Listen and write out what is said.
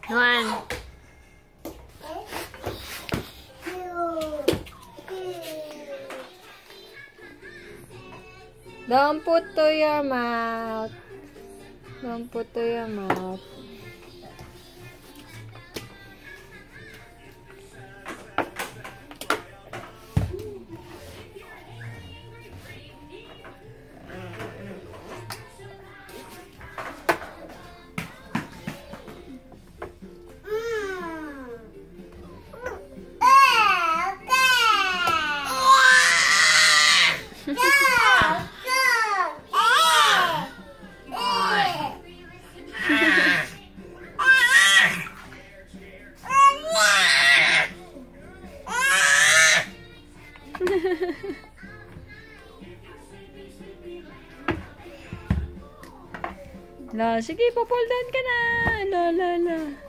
One. Don't put to your mouth. Don't put to your mouth. La, sige, pa-pull down ka na. La.